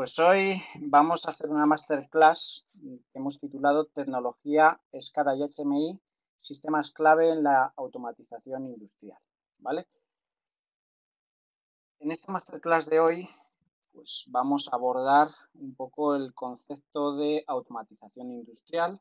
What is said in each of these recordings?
Pues hoy vamos a hacer una masterclass que hemos titulado Tecnología, SCADA y HMI, sistemas clave en la automatización industrial, ¿vale? En esta masterclass de hoy, pues vamos a abordar un poco el concepto de automatización industrial,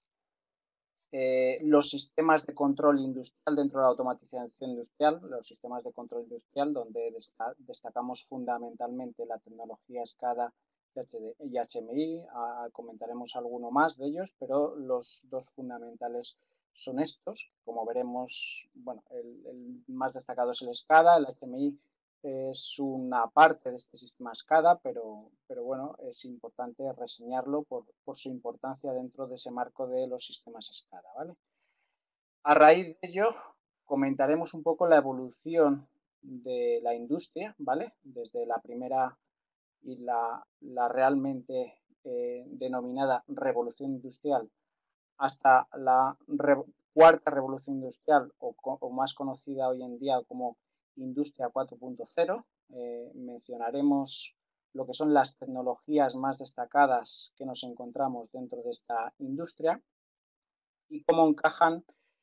los sistemas de control industrial dentro de la automatización industrial, los sistemas de control industrial donde destacamos fundamentalmente la tecnología SCADA y HMI, comentaremos alguno más de ellos, pero los dos fundamentales son estos. Como veremos, bueno, el más destacado es el SCADA, el HMI es una parte de este sistema SCADA, pero bueno, es importante reseñarlo por su importancia dentro de ese marco de los sistemas SCADA, ¿vale? A raíz de ello, comentaremos un poco la evolución de la industria, ¿vale? Desde la primera y la realmente denominada revolución industrial hasta la cuarta revolución industrial o más conocida hoy en día como Industria 4.0. Mencionaremos lo que son las tecnologías más destacadas que nos encontramos dentro de esta industria y cómo encajan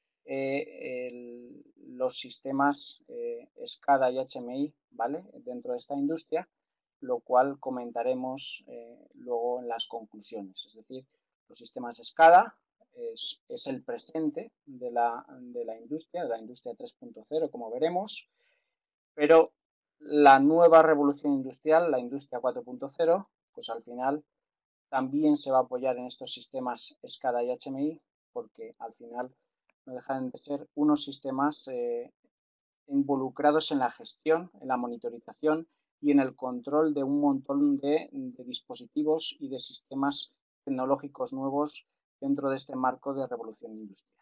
los sistemas SCADA y HMI, ¿vale? Dentro de esta industria, lo cual comentaremos luego en las conclusiones. Es decir, los sistemas SCADA es el presente de la industria 3.0, como veremos, pero la nueva revolución industrial, la industria 4.0, pues al final también se va a apoyar en estos sistemas SCADA y HMI, porque al final no dejan de ser unos sistemas involucrados en la gestión, en la monitorización y en el control de un montón de dispositivos y de sistemas tecnológicos nuevos dentro de este marco de revolución industrial.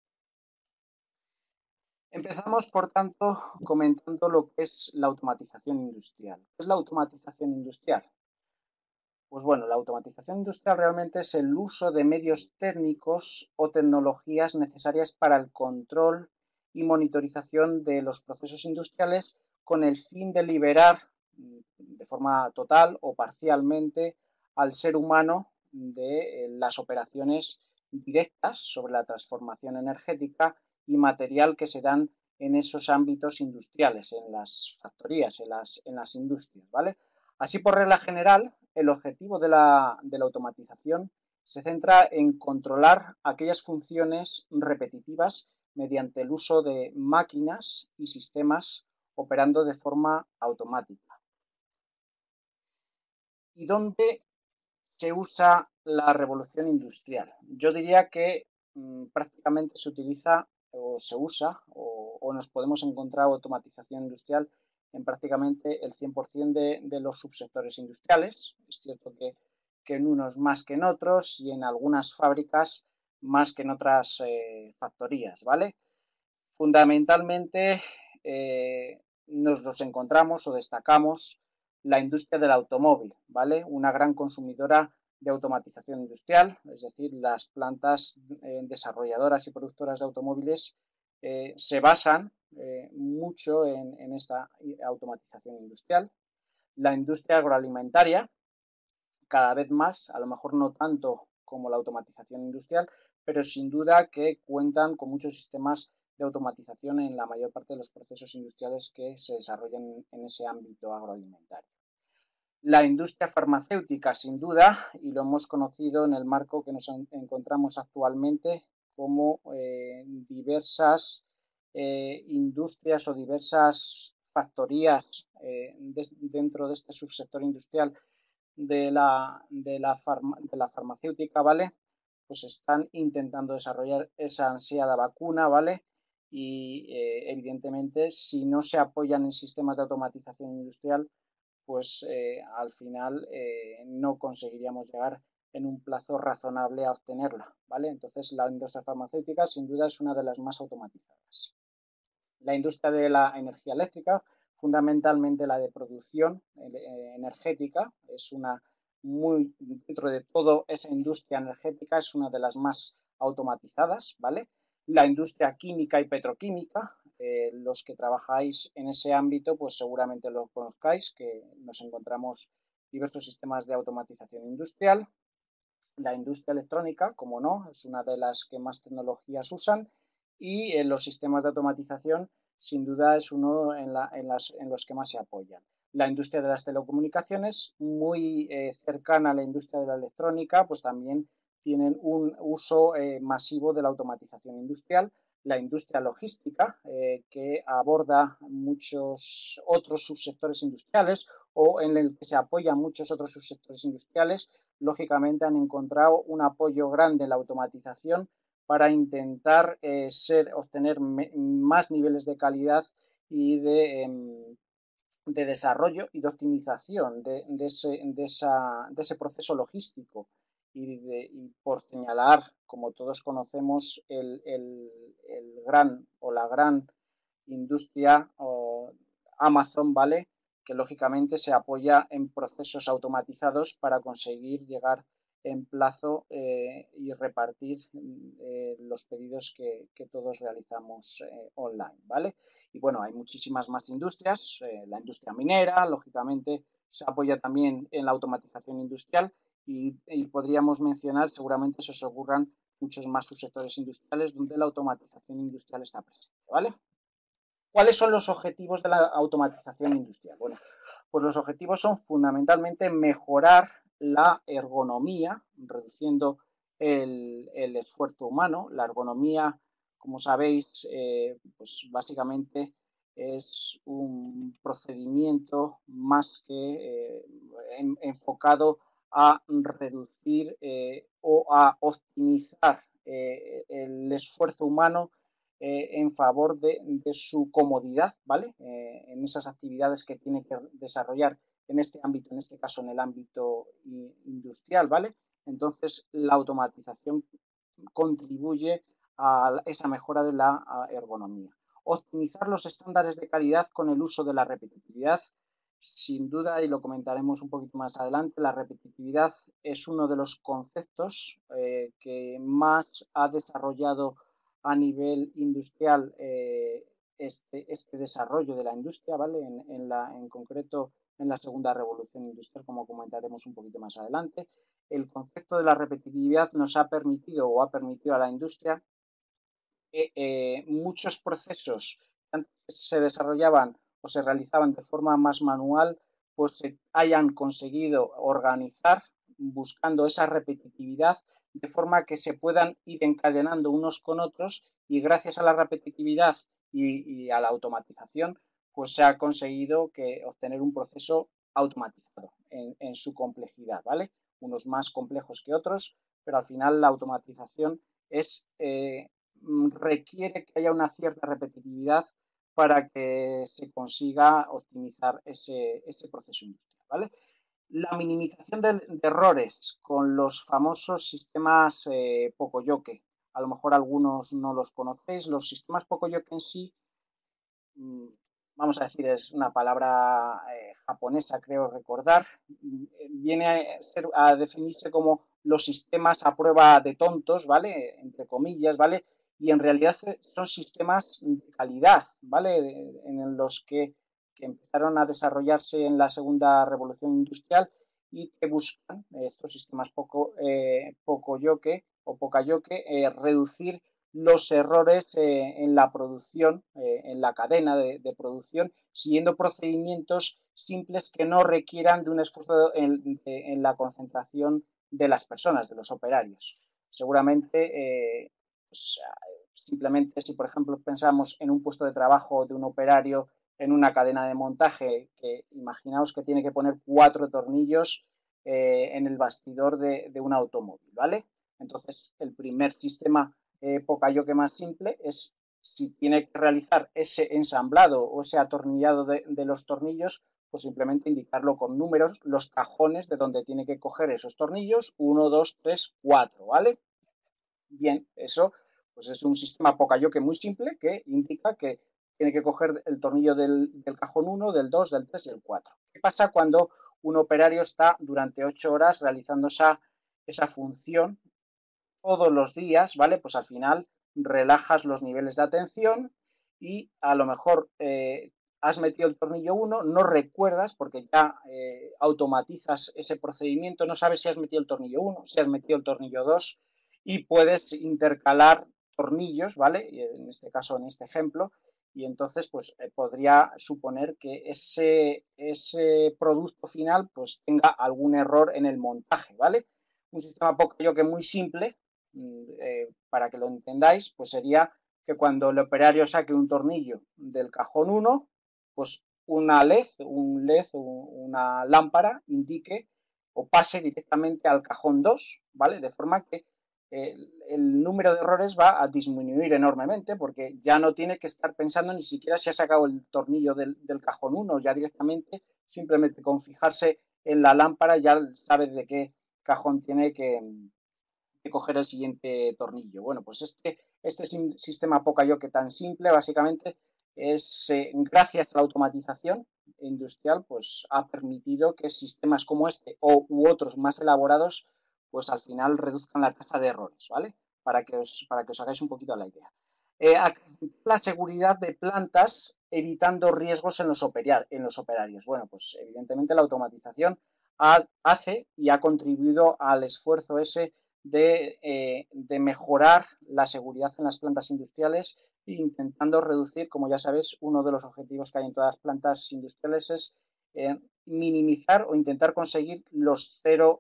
Empezamos, por tanto, comentando lo que es la automatización industrial. ¿Qué es la automatización industrial? Pues bueno, la automatización industrial realmente es el uso de medios técnicos o tecnologías necesarias para el control y monitorización de los procesos industriales con el fin de liberar de forma total o parcialmente al ser humano de las operaciones directas sobre la transformación energética y material que se dan en esos ámbitos industriales, en las factorías, en las industrias, ¿vale? Así, por regla general, el objetivo de la automatización se centra en controlar aquellas funciones repetitivas mediante el uso de máquinas y sistemas operando de forma automática. ¿Y dónde se usa la revolución industrial? Yo diría que prácticamente se utiliza o se usa o nos podemos encontrar automatización industrial en prácticamente el 100% de los subsectores industriales. Es cierto que en unos más que en otros y en algunas fábricas más que en otras factorías, ¿vale? Fundamentalmente nos los encontramos o destacamos la industria del automóvil, ¿vale? Una gran consumidora de automatización industrial, es decir, las plantas desarrolladoras y productoras de automóviles se basan mucho en esta automatización industrial. La industria agroalimentaria, cada vez más, a lo mejor no tanto como la automatización industrial, pero sin duda que cuentan con muchos sistemas de automatización en la mayor parte de los procesos industriales que se desarrollan en ese ámbito agroalimentario. La industria farmacéutica, sin duda, y lo hemos conocido en el marco que nos encontramos actualmente como diversas industrias o diversas factorías dentro de este subsector industrial de la farmacéutica, ¿vale? Pues están intentando desarrollar esa ansiada vacuna, ¿vale? Y evidentemente, si no se apoyan en sistemas de automatización industrial, pues al final no conseguiríamos llegar en un plazo razonable a obtenerla, ¿vale? Entonces, la industria farmacéutica sin duda es una de las más automatizadas. La industria de la energía eléctrica, fundamentalmente la de producción energética, es una muy, dentro de toda esa industria energética, es una de las más automatizadas, ¿vale? La industria química y petroquímica, los que trabajáis en ese ámbito, pues seguramente lo conozcáis, que nos encontramos diversos sistemas de automatización industrial. La industria electrónica, como no, es una de las que más tecnologías usan, y los sistemas de automatización sin duda es uno en los que más se apoyan. La industria de las telecomunicaciones, muy cercana a la industria de la electrónica, pues también tienen un uso masivo de la automatización industrial. La industria logística, que aborda muchos otros subsectores industriales o en el que se apoyan muchos otros subsectores industriales, lógicamente han encontrado un apoyo grande en la automatización para intentar obtener más niveles de calidad y de desarrollo y de optimización de ese proceso logístico. Y por señalar, como todos conocemos, el gran o la gran industria Amazon, ¿vale? Que lógicamente se apoya en procesos automatizados para conseguir llegar en plazo y repartir los pedidos que todos realizamos online, ¿vale? Y bueno, hay muchísimas más industrias, la industria minera, lógicamente, se apoya también en la automatización industrial y podríamos mencionar, seguramente se os ocurran muchos más subsectores industriales donde la automatización industrial está presente, ¿vale? ¿Cuáles son los objetivos de la automatización industrial? Bueno, pues los objetivos son fundamentalmente mejorar la ergonomía, reduciendo el esfuerzo humano. La ergonomía, como sabéis, pues básicamente es un procedimiento más que enfocado a reducir o a optimizar el esfuerzo humano en favor de su comodidad, ¿vale? En esas actividades que tiene que desarrollar en este ámbito, en este caso en el ámbito industrial, ¿vale? Entonces, la automatización contribuye a esa mejora de la ergonomía. Optimizar los estándares de calidad con el uso de la repetitividad. Sin duda, y lo comentaremos un poquito más adelante, la repetitividad es uno de los conceptos que más ha desarrollado a nivel industrial este desarrollo de la industria, ¿vale? En concreto en la segunda revolución industrial, como comentaremos un poquito más adelante. El concepto de la repetitividad nos ha permitido o ha permitido a la industria que muchos procesos que antes se desarrollaban o se realizaban de forma más manual, pues se hayan conseguido organizar buscando esa repetitividad de forma que se puedan ir encadenando unos con otros, y gracias a la repetitividad y a la automatización, pues se ha conseguido obtener un proceso automatizado en su complejidad, ¿vale? Unos más complejos que otros, pero al final la automatización requiere que haya una cierta repetitividad para que se consiga optimizar ese proceso industrial, ¿vale? La minimización de errores con los famosos sistemas Pocoyoke. A lo mejor algunos no los conocéis. Los sistemas Pocoyoke en sí, vamos a decir, es una palabra japonesa, creo recordar, viene a definirse como los sistemas a prueba de tontos, ¿vale? Entre comillas, ¿vale? Y en realidad son sistemas de calidad, ¿vale? En los que empezaron a desarrollarse en la segunda revolución industrial y que buscan estos sistemas Pocoyoke o Pokayoke reducir los errores en la producción, en la cadena de producción, siguiendo procedimientos simples que no requieran de un esfuerzo en la concentración de las personas, de los operarios. Seguramente, pues, simplemente si por ejemplo pensamos en un puesto de trabajo de un operario en una cadena de montaje, que imaginaos que tiene que poner 4 tornillos en el bastidor de un automóvil, ¿vale? Entonces, el primer sistema Pokayoke más simple es, si tiene que realizar ese ensamblado o ese atornillado de los tornillos, pues simplemente indicarlo con números, los cajones de donde tiene que coger esos tornillos, 1, 2, 3, 4, ¿vale? Bien, eso pues es un sistema Pokayoke muy simple que indica que tiene que coger el tornillo del cajón 1, del 2, del 3 y el 4. ¿Qué pasa cuando un operario está durante 8 horas realizando esa función todos los días, ¿vale? Pues al final relajas los niveles de atención y a lo mejor has metido el tornillo 1, no recuerdas porque ya automatizas ese procedimiento, no sabes si has metido el tornillo 1, si has metido el tornillo 2 y puedes intercalar tornillos, ¿vale? En este caso, en este ejemplo, y entonces pues podría suponer que ese producto final pues tenga algún error en el montaje, ¿vale? Un sistema Poca-Yoke muy simple, para que lo entendáis, pues sería que cuando el operario saque un tornillo del cajón 1, pues una LED, una lámpara indique o pase directamente al cajón 2, ¿vale? De forma que el número de errores va a disminuir enormemente porque ya no tiene que estar pensando ni siquiera si ha sacado el tornillo del cajón 1, ya directamente, simplemente con fijarse en la lámpara ya sabe de qué cajón tiene que coger el siguiente tornillo. Bueno, pues este sistema Poca-Yoke tan simple, básicamente, es gracias a la automatización industrial, pues ha permitido que sistemas como este u otros más elaborados, pues al final reduzcan la tasa de errores, ¿vale? Para que os hagáis un poquito la idea. La seguridad de plantas evitando riesgos en los operarios. Bueno, pues evidentemente la automatización hace y ha contribuido al esfuerzo ese de mejorar la seguridad en las plantas industriales e intentando reducir, como ya sabéis, uno de los objetivos que hay en todas las plantas industriales es minimizar o intentar conseguir los cero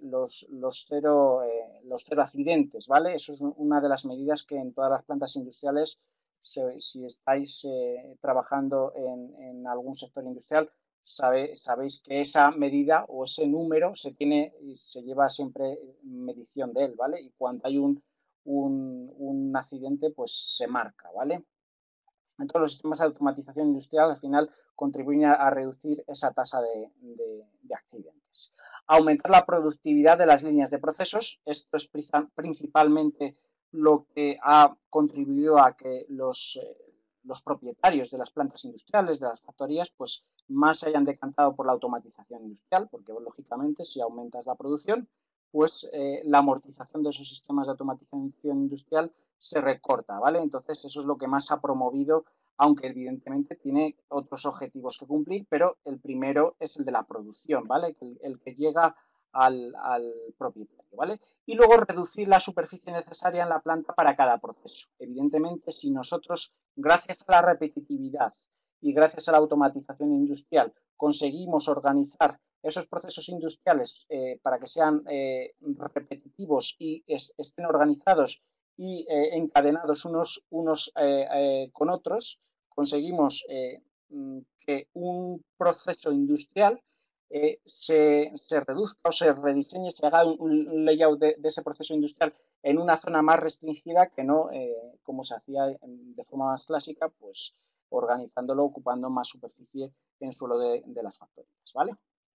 accidentes, ¿vale? Eso es una de las medidas que en todas las plantas industriales, si estáis trabajando en algún sector industrial, sabéis que esa medida o ese número se lleva siempre medición de él, ¿vale? Y cuando hay un accidente, pues se marca, ¿vale? Entonces, los sistemas de automatización industrial al final contribuyen a reducir esa tasa de accidentes. Aumentar la productividad de las líneas de procesos. Esto es principalmente lo que ha contribuido a que los propietarios de las plantas industriales, de las factorías, pues más se hayan decantado por la automatización industrial, porque lógicamente si aumentas la producción, pues la amortización de esos sistemas de automatización industrial se recorta, ¿vale? Entonces eso es lo que más ha promovido, aunque evidentemente tiene otros objetivos que cumplir, pero el primero es el de la producción, ¿vale? El que llega al propietario, ¿vale? Y luego reducir la superficie necesaria en la planta para cada proceso. Evidentemente, si nosotros, gracias a la repetitividad y gracias a la automatización industrial, conseguimos organizar esos procesos industriales para que sean repetitivos y estén organizados y encadenados unos con otros, conseguimos que un proceso industrial se reduzca o se rediseñe, se haga un layout de ese proceso industrial en una zona más restringida que no como se hacía de forma más clásica, pues organizándolo, ocupando más superficie en suelo de las factorías, ¿vale?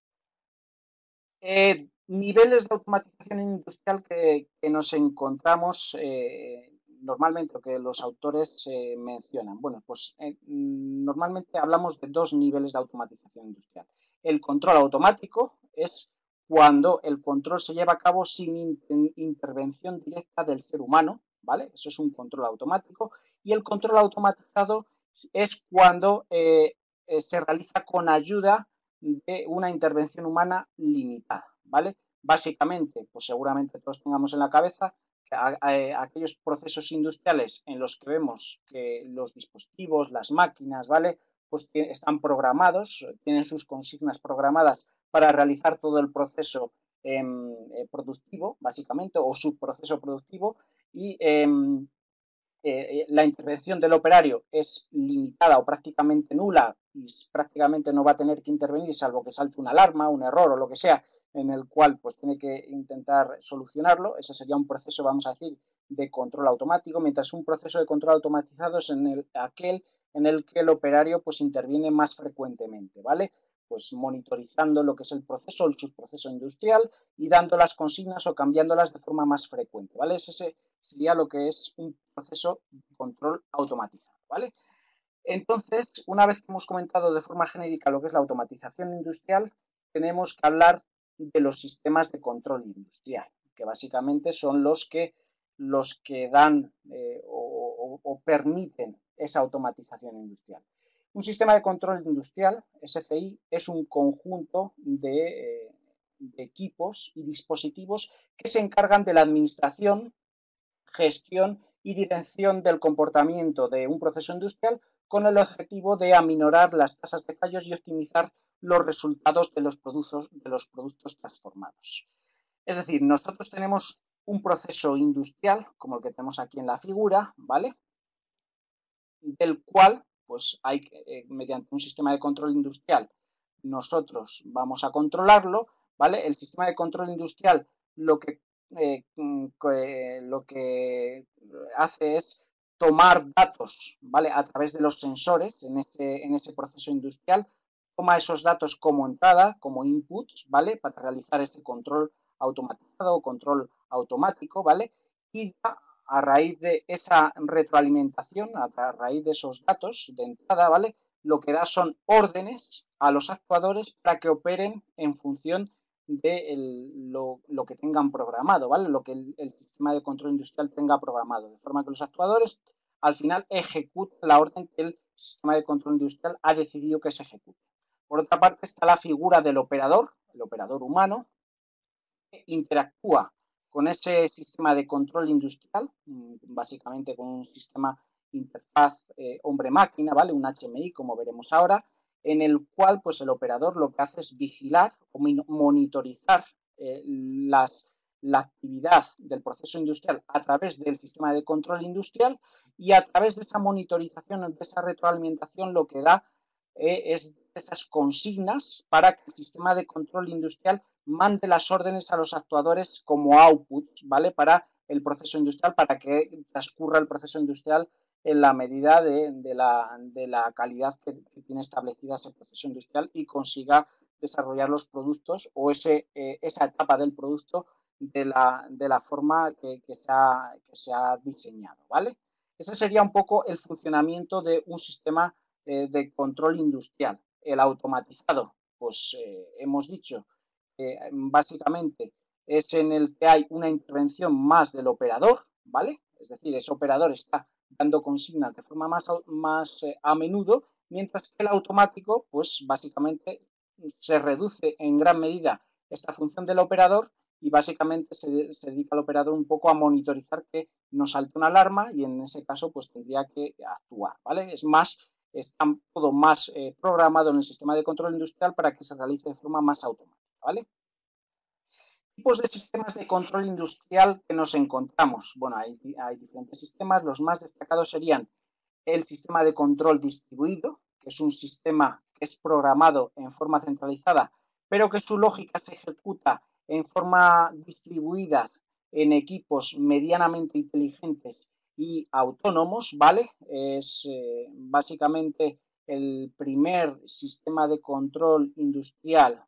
Niveles de automatización industrial que nos encontramos normalmente o que los autores mencionan. Bueno, pues normalmente hablamos de dos niveles de automatización industrial. El control automático es cuando el control se lleva a cabo sin intervención directa del ser humano, ¿vale? Eso es un control automático. Y el control automatizado es cuando se realiza con ayuda de una intervención humana limitada, ¿vale? Básicamente, pues seguramente todos tengamos en la cabeza aquellos procesos industriales en los que vemos que los dispositivos, las máquinas, ¿vale? Pues están programados, tienen sus consignas programadas para realizar todo el proceso productivo, básicamente, o subproceso productivo, y la intervención del operario es limitada o prácticamente nula y prácticamente no va a tener que intervenir salvo que salte una alarma, un error o lo que sea en el cual pues tiene que intentar solucionarlo. Ese sería un proceso, vamos a decir, de control automático, mientras un proceso de control automatizado es aquel en el que el operario pues interviene más frecuentemente, ¿vale? Pues monitorizando lo que es el proceso, el subproceso industrial y dando las consignas o cambiándolas de forma más frecuente, ¿vale? Ese sería lo que es un proceso de control automatizado, ¿vale? Entonces, una vez que hemos comentado de forma genérica lo que es la automatización industrial, tenemos que hablar de los sistemas de control industrial, que básicamente son los que dan o permiten esa automatización industrial. Un sistema de control industrial, SCI, es un conjunto de equipos y dispositivos que se encargan de la administración, gestión y dirección del comportamiento de un proceso industrial con el objetivo de aminorar las tasas de fallos y optimizar los resultados de los productos transformados. Es decir, nosotros tenemos un proceso industrial, como el que tenemos aquí en la figura, ¿vale? Del cual, pues hay mediante un sistema de control industrial, nosotros vamos a controlarlo, ¿vale? El sistema de control industrial lo que hace es tomar datos, ¿vale? A través de los sensores en ese proceso industrial, toma esos datos como entrada, como inputs, ¿vale? Para realizar este control automatizado o control automático, ¿vale? Y a raíz de esa retroalimentación, a raíz de esos datos de entrada, ¿vale? Lo que da son órdenes a los actuadores para que operen en función de lo que tengan programado, ¿vale? Lo que el sistema de control industrial tenga programado, de forma que los actuadores al final ejecutan la orden que el sistema de control industrial ha decidido que se ejecute. Por otra parte está la figura del operador, el operador humano, que interactúa con ese sistema de control industrial, básicamente con un sistema interfaz hombre-máquina, ¿vale? Un HMI, como veremos ahora, en el cual pues, el operador lo que hace es vigilar o monitorizar la actividad del proceso industrial a través del sistema de control industrial y a través de esa monitorización, de esa retroalimentación, lo que da es esas consignas para que el sistema de control industrial mande las órdenes a los actuadores como outputs, ¿vale? Para el proceso industrial, para que transcurra el proceso industrial en la medida de la calidad que tiene establecida ese proceso industrial y consiga desarrollar los productos o esa etapa del producto de la forma que se ha diseñado, ¿vale? Ese sería un poco el funcionamiento de un sistema de control industrial. El automatizado, pues hemos dicho, básicamente es en el que hay una intervención más del operador, ¿vale? Es decir, ese operador está dando consignas de forma más a menudo, mientras que el automático, pues básicamente se reduce en gran medida esta función del operador y básicamente se dedica al operador un poco a monitorizar que no salte una alarma y en ese caso pues tendría que actuar, ¿vale? Está todo más programado en el sistema de control industrial para que se realice de forma más automática, ¿vale? Tipos de sistemas de control industrial que nos encontramos. Bueno, hay diferentes sistemas. Los más destacados serían el sistema de control distribuido, que es un sistema que es programado en forma centralizada, pero que su lógica se ejecuta en forma distribuida en equipos medianamente inteligentes y autónomos, ¿vale? Es básicamente el primer sistema de control industrial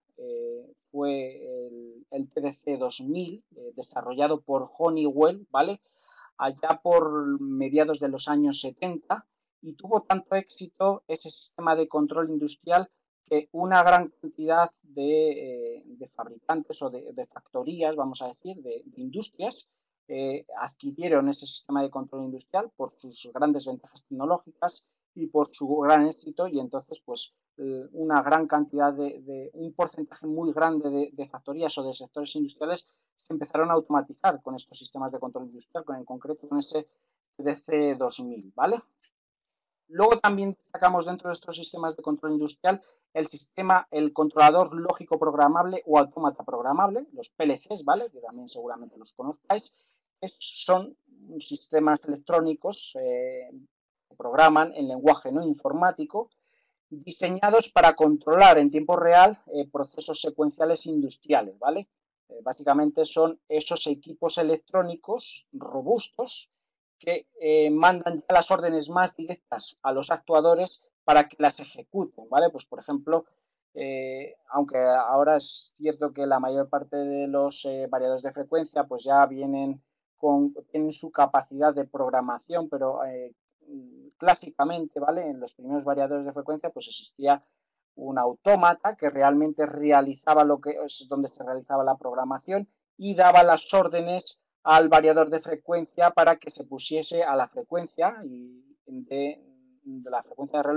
fue el TDC 2000, desarrollado por Honeywell, ¿vale? Allá por mediados de los años 70 y tuvo tanto éxito ese sistema de control industrial que una gran cantidad de fabricantes o de factorías, vamos a decir, de industrias, adquirieron ese sistema de control industrial por sus grandes ventajas tecnológicas y por su gran éxito y entonces pues una gran cantidad un porcentaje muy grande de factorías o de sectores industriales se empezaron a automatizar con estos sistemas de control industrial, en concreto con ese TDC 2000, ¿vale? Luego también sacamos dentro de estos sistemas de control industrial el controlador lógico programable o autómata programable, los PLCs, ¿vale? Que también seguramente los conozcáis. Son sistemas electrónicos que programan en lenguaje no informático, diseñados para controlar en tiempo real procesos secuenciales industriales, ¿vale? Básicamente son esos equipos electrónicos robustos que mandan ya las órdenes más directas a los actuadores para que las ejecuten, ¿vale? Pues por ejemplo, aunque ahora es cierto que la mayor parte de los variadores de frecuencia pues ya tienen su capacidad de programación, pero clásicamente, ¿vale? En los primeros variadores de frecuencia pues existía un autómata que realmente realizaba donde se realizaba la programación y daba las órdenes al variador de frecuencia para que se pusiese a la frecuencia de la frecuencia de reloj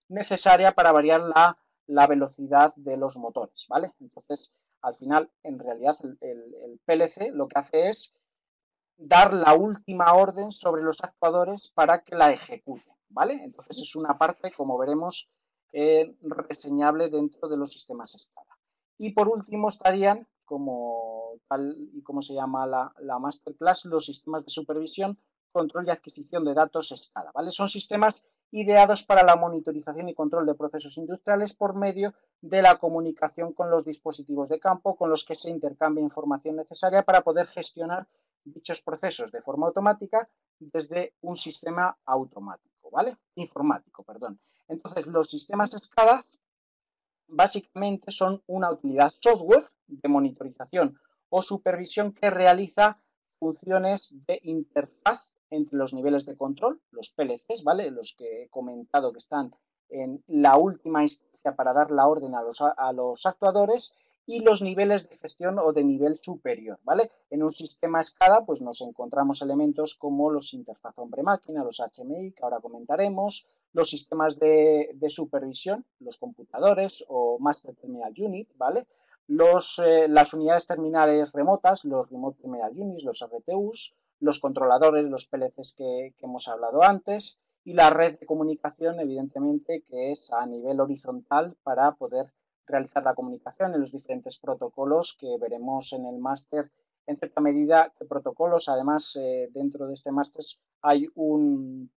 necesaria para variar la velocidad de los motores, ¿vale? Entonces, al final, en realidad, el PLC lo que hace es dar la última orden sobre los actuadores para que la ejecuten, ¿vale? Entonces es una parte, como veremos, reseñable dentro de los sistemas SCADA. Y por último estarían, como tal y como se llama la masterclass, los sistemas de supervisión, control y adquisición de datos SCADA, ¿vale? Son sistemas ideados para la monitorización y control de procesos industriales por medio de la comunicación con los dispositivos de campo con los que se intercambia información necesaria para poder gestionar dichos procesos de forma automática desde un sistema automático, ¿vale? Informático, perdón. Entonces, los sistemas SCADA básicamente son una utilidad software de monitorización o supervisión que realiza funciones de interfaz entre los niveles de control, los PLCs, ¿vale? Los que he comentado que están en la última instancia para dar la orden a los actuadores, y los niveles de gestión o de nivel superior, ¿vale? En un sistema SCADA pues nos encontramos elementos como los interfaz hombre-máquina, los HMI, que ahora comentaremos, los sistemas de supervisión, los computadores o Master Terminal Unit, ¿vale? Las unidades terminales remotas, los Remote Terminal Units, los RTUs, los controladores, los PLCs que hemos hablado antes, y la red de comunicación, evidentemente, que es a nivel horizontal para poder realizar la comunicación en los diferentes protocolos que veremos en el máster. En cierta medida, ¿qué protocolos? Además, dentro de este máster hay un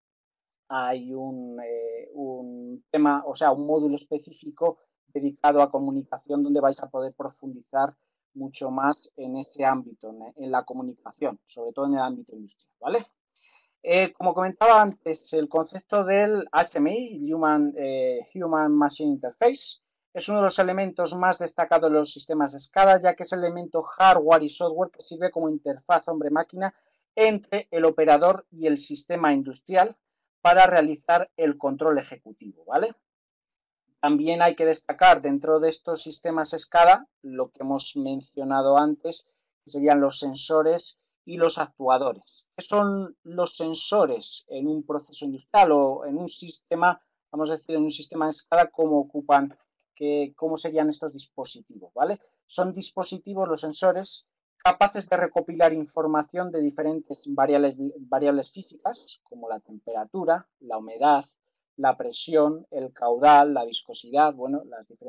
tema, o sea, un módulo específico dedicado a comunicación donde vais a poder profundizar mucho más en ese ámbito, en la comunicación, sobre todo en el ámbito industrial, ¿vale? Como comentaba antes, el concepto del HMI, Human Machine Interface, es uno de los elementos más destacados de los sistemas SCADA, ya que es el elemento hardware y software que sirve como interfaz hombre-máquina entre el operador y el sistema industrial para realizar el control ejecutivo, ¿vale? También hay que destacar dentro de estos sistemas SCADA lo que hemos mencionado antes, que serían los sensores y los actuadores. ¿Qué son los sensores en un proceso industrial o en un sistema, vamos a decir, en un sistema SCADA? ¿Cómo serían estos dispositivos? ¿Vale? Son dispositivos, los sensores, capaces de recopilar información de diferentes variables físicas, como la temperatura, la humedad, la presión, el caudal, la viscosidad, bueno,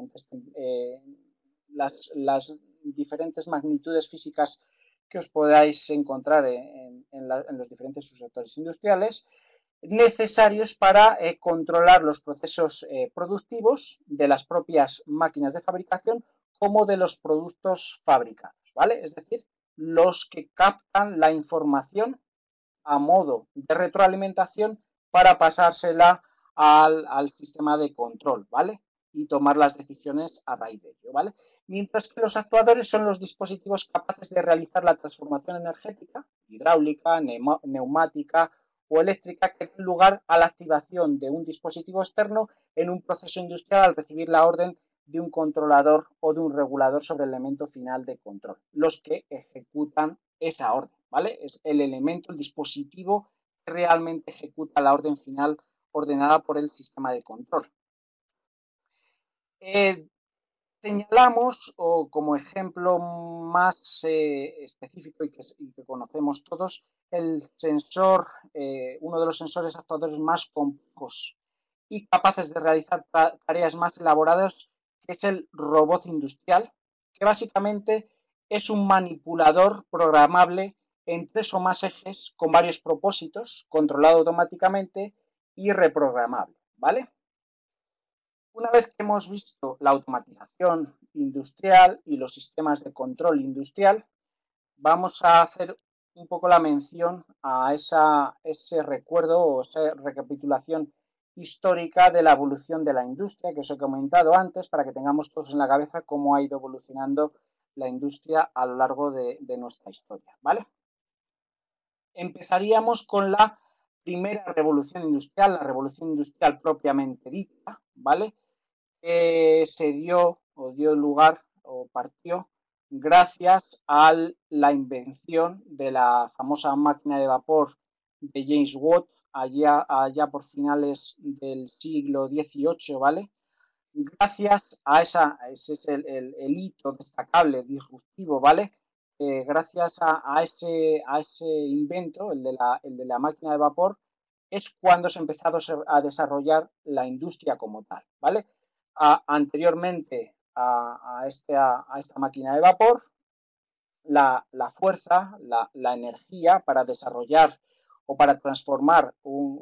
las diferentes magnitudes físicas que os podáis encontrar en los diferentes subsectores industriales, necesarios para controlar los procesos productivos de las propias máquinas de fabricación como de los productos fabricados, ¿vale? Es decir, los que captan la información a modo de retroalimentación para pasársela al sistema de control, ¿vale? Y tomar las decisiones a raíz de ello, ¿vale? Mientras que los actuadores son los dispositivos capaces de realizar la transformación energética, hidráulica, neumática o eléctrica, que den lugar a la activación de un dispositivo externo en un proceso industrial al recibir la orden de un controlador o de un regulador sobre el elemento final de control, los que ejecutan esa orden, ¿vale? Es el elemento, el dispositivo que realmente ejecuta la orden final ordenada por el sistema de control. Señalamos, o como ejemplo más específico y que conocemos todos, el sensor, uno de los sensores actuadores más complejos y capaces de realizar tareas más elaboradas, que es el robot industrial, que básicamente es un manipulador programable en 3 o más ejes con varios propósitos, controlado automáticamente y reprogramable, ¿vale? Una vez que hemos visto la automatización industrial y los sistemas de control industrial, vamos a hacer un poco la mención a ese recuerdo o esa recapitulación histórica de la evolución de la industria que os he comentado antes, para que tengamos todos en la cabeza cómo ha ido evolucionando la industria a lo largo de nuestra historia, ¿vale? Empezaríamos con la primera revolución industrial, la revolución industrial propiamente dicha, ¿vale? Se dio o dio lugar o partió gracias a la invención de la famosa máquina de vapor de James Watt allá por finales del siglo XVIII, ¿vale? Gracias a ese es el hito destacable, disruptivo, ¿vale? Gracias a ese invento, el de la máquina de vapor, es cuando se ha empezado a desarrollar la industria como tal, ¿vale? Anteriormente a esta máquina de vapor, la fuerza, la energía para desarrollar o para transformar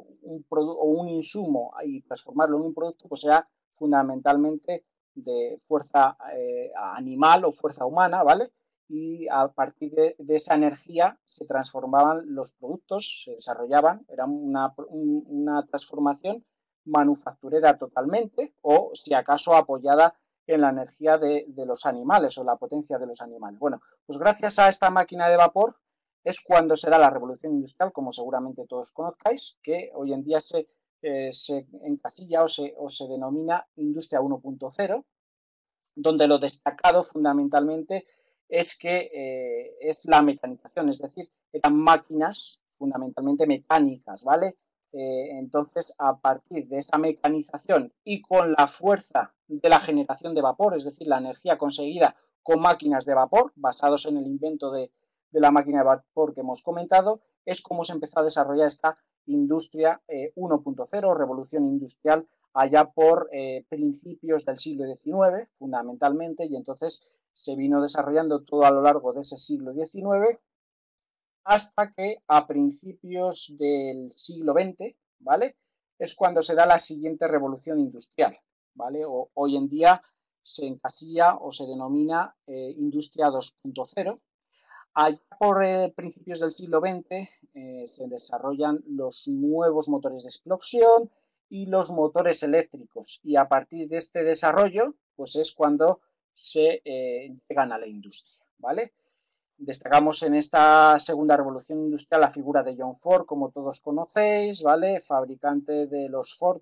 un insumo y transformarlo en un producto, pues era fundamentalmente de fuerza animal o fuerza humana, ¿vale? Y a partir de esa energía se transformaban los productos, se desarrollaban, era una transformación manufacturera totalmente o si acaso apoyada en la energía de los animales o la potencia de los animales. Bueno, pues gracias a esta máquina de vapor es cuando se da la revolución industrial, como seguramente todos conozcáis, que hoy en día se encasilla o se denomina Industria 1.0, donde lo destacado fundamentalmente es que es la mecanización, es decir, eran máquinas fundamentalmente mecánicas, ¿vale? Entonces, a partir de esa mecanización y con la fuerza de la generación de vapor, es decir, la energía conseguida con máquinas de vapor, basados en el invento de la máquina de vapor que hemos comentado, es como se empezó a desarrollar esta industria 1.0, revolución industrial, allá por principios del siglo XIX, fundamentalmente, y entonces se vino desarrollando todo a lo largo de ese siglo XIX hasta que a principios del siglo XX, ¿vale? Es cuando se da la siguiente revolución industrial, ¿vale? Hoy en día se encasilla o se denomina Industria 2.0. Allá por principios del siglo XX se desarrollan los nuevos motores de explosión y los motores eléctricos y a partir de este desarrollo pues es cuando se llegan a la industria, ¿vale? Destacamos en esta segunda revolución industrial la figura de John Ford, como todos conocéis, ¿vale? Fabricante de los Ford,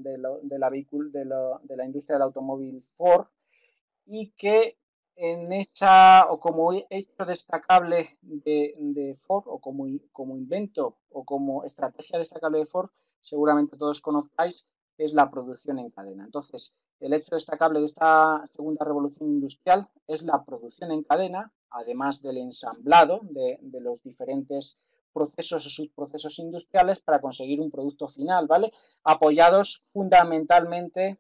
de la industria del automóvil Ford, y que en esa, o como hecho destacable de Ford, o como invento, o como estrategia destacable de Ford, seguramente todos conozcáis, es la producción en cadena. Entonces, el hecho destacable de esta segunda revolución industrial es la producción en cadena, además del ensamblado de los diferentes procesos o subprocesos industriales para conseguir un producto final, ¿vale? Apoyados fundamentalmente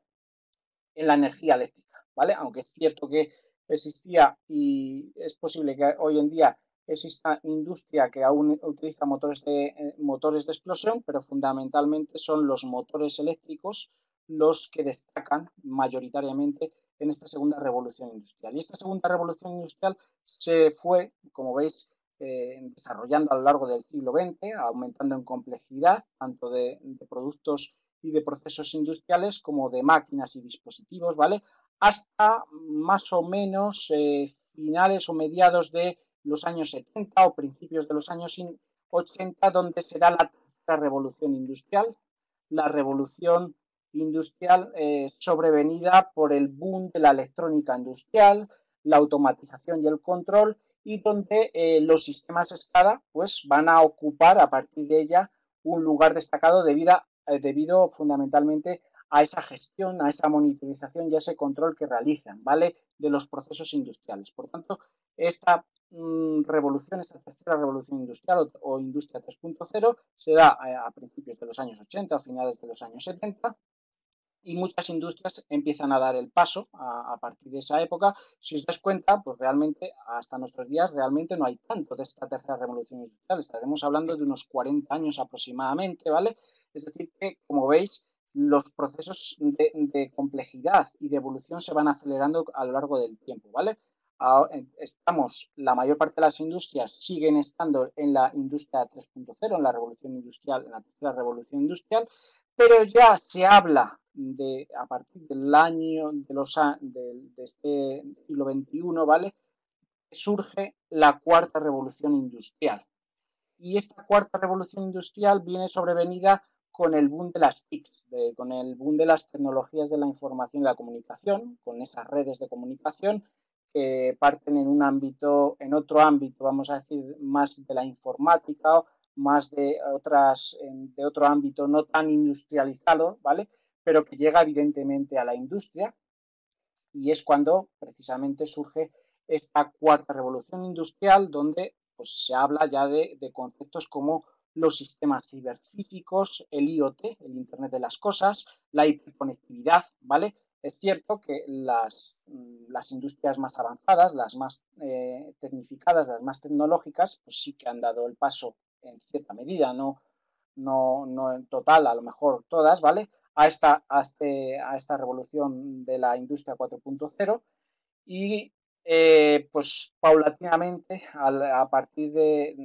en la energía eléctrica, ¿vale? Aunque es cierto que existía y es posible que hoy en día exista industria que aún utiliza motores de explosión, pero fundamentalmente son los motores eléctricos los que destacan mayoritariamente en esta segunda revolución industrial. Y esta segunda revolución industrial se fue, como veis, desarrollando a lo largo del siglo XX, aumentando en complejidad, tanto de productos y de procesos industriales como de máquinas y dispositivos, ¿vale? Hasta más o menos finales o mediados de los años 70 o principios de los años 80, donde se da la tercera revolución industrial, la revolución industrial sobrevenida por el boom de la electrónica industrial, la automatización y el control, y donde los sistemas SCADA pues, van a ocupar a partir de ella un lugar destacado debido fundamentalmente a esa gestión, a esa monitorización y a ese control que realizan, ¿vale? De los procesos industriales. Por tanto, esta revolución, esta tercera revolución industrial o industria 3.0 se da a principios de los años 80 o finales de los años 70 y muchas industrias empiezan a dar el paso a partir de esa época. Si os das cuenta, pues realmente hasta nuestros días realmente no hay tanto de esta tercera revolución industrial. Estaremos hablando de unos 40 años aproximadamente, ¿vale? Es decir que, como veis, los procesos de complejidad y de evolución se van acelerando a lo largo del tiempo, ¿vale? La mayor parte de las industrias siguen estando en la industria 3.0, en la revolución industrial, en la tercera revolución industrial, pero ya se habla a partir del año de este siglo XXI, ¿vale? Surge la cuarta revolución industrial. Y esta cuarta revolución industrial viene sobrevenida con el boom de las TICs, con el boom de las tecnologías de la información y la comunicación, con esas redes de comunicación que parten en otro ámbito, vamos a decir, más de la informática más de otro ámbito no tan industrializado, ¿vale? Pero que llega evidentemente a la industria, y es cuando precisamente surge esta cuarta revolución industrial, donde pues, se habla ya de conceptos como los sistemas ciberfísicos, el IoT, el Internet de las Cosas, la hiperconectividad, ¿vale? Es cierto que las industrias más avanzadas, las más tecnificadas, las más tecnológicas, pues sí que han dado el paso en cierta medida, no en total, a lo mejor todas, ¿vale? A esta revolución de la industria 4.0 y pues paulatinamente a partir